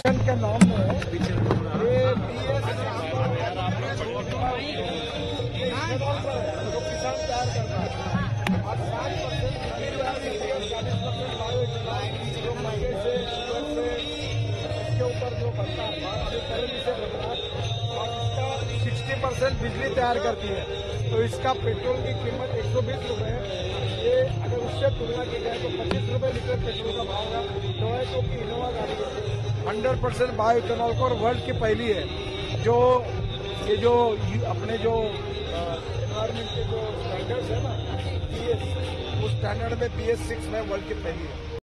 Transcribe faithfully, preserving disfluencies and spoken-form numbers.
के नाम में ये जो किसान तैयार करता है और साठ परसेंट चालीस परसेंट बायो जो मार्केट से शुगर से इसके ऊपर जो बनता है करेंसी से बनता है और इसका सिक्सटी परसेंट बिजली तैयार करती है। तो इसका पेट्रोल की कीमत एक सौ बीस रुपये है। ये अगर उससे तुलना की जाए तो पच्चीस रुपये लीटर पेट्रोल का भाव है। टोयोटो की इनोवा गाड़ी है हंड्रेड परसेंट बायो इथेनॉल को और वर्ल्ड की पहली है जो ये जो अपने जो एनवायरमेंट के जो स्टैंडर्ड्स है ना पी एस उस स्टैंडर्ड में पी एस सिक्स में वर्ल्ड की पहली है।